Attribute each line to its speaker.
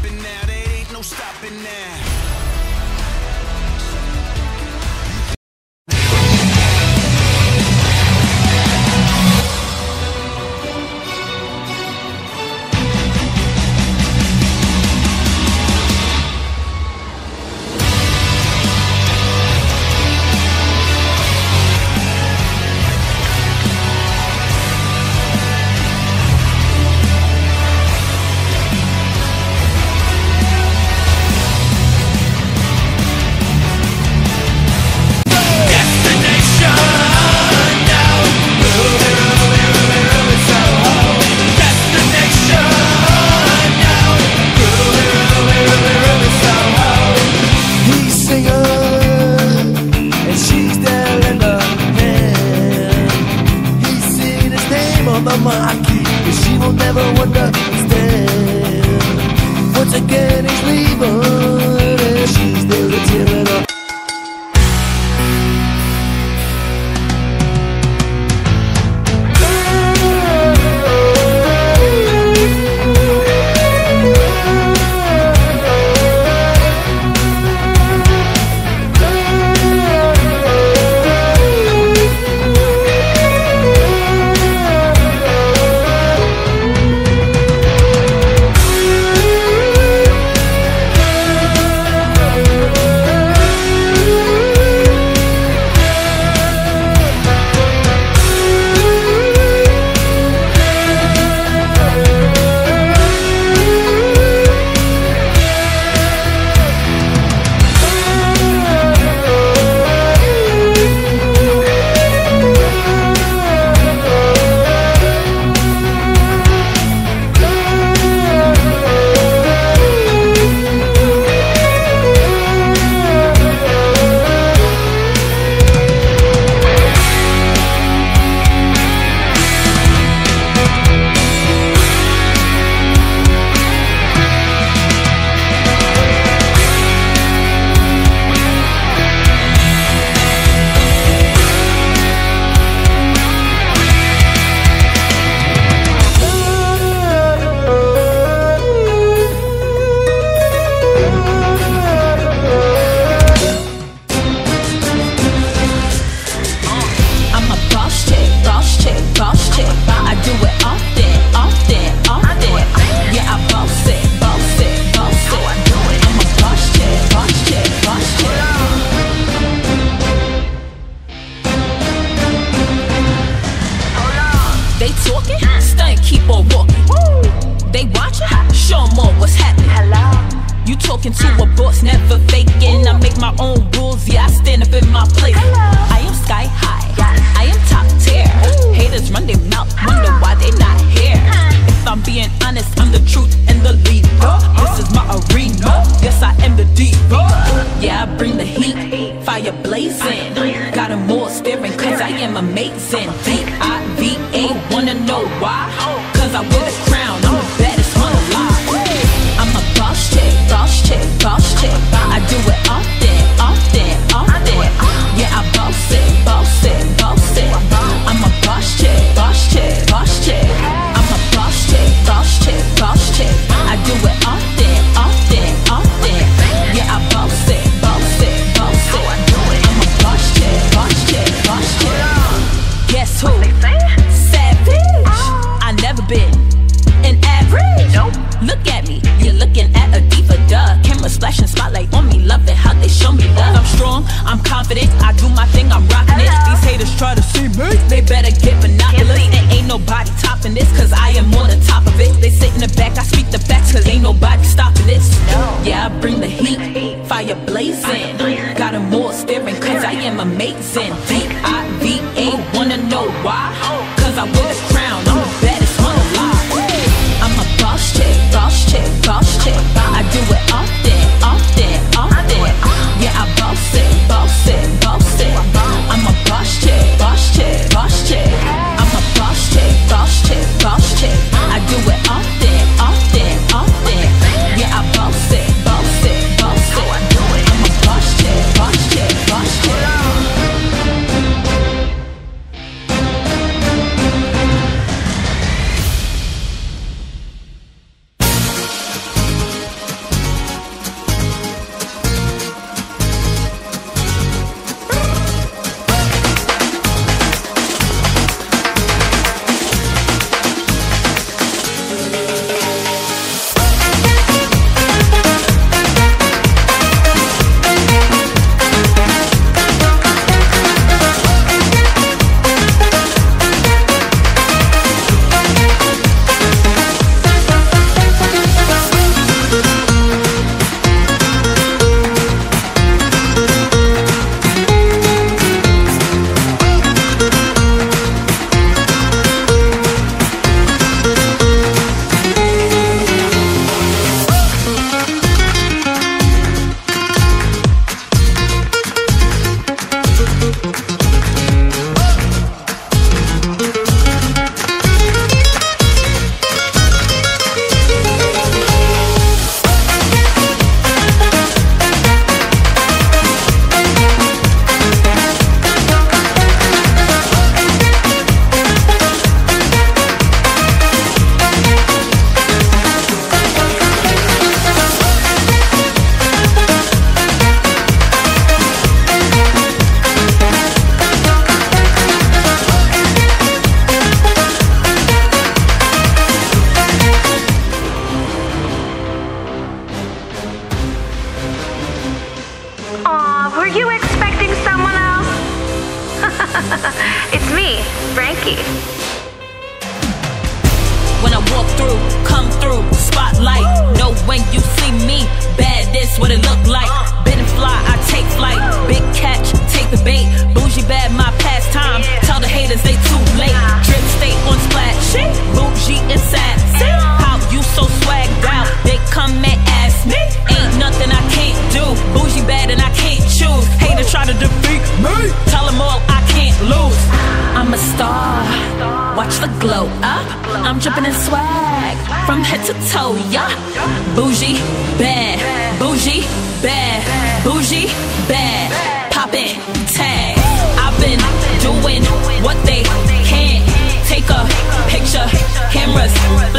Speaker 1: popping now, there ain't no stopping now.
Speaker 2: She will never understand. Once again he's leaving, and she's there to tear it up.
Speaker 3: They talking, stunt, keep on walking. They watching, show 'em all what's happening. You talking to a boss, never faking. I make my own rules, yeah, I stand up in my place. I am sky high, I am top tier. Haters run their mouth, wonder why they not here. If I'm being honest, I'm the truth and the leader. This is my arena, yes, I am the diva. Yeah, I bring the heat, fire blazing. Got 'em all staring, cause I am amazing. D-I-V-A, wanna know why? Cause I wear the crown, I'm the baddest one alive. I'm a boss chick, boss chick, boss chick. I do it often, often, often. Yeah, I boss it, boss it, boss it. I'm a boss chick, boss chick, boss chick. I'm a boss chick, boss chick, boss chick. I do it often, often, often. Yeah, I boss it, boss it, boss it. I'm a boss chick, boss chick, boss chick. Guess who? from head to toe, yeah. Bougie, bad, bougie, bad, bougie, bad. Poppin' tag. I've been doing what they can't. Take a picture, cameras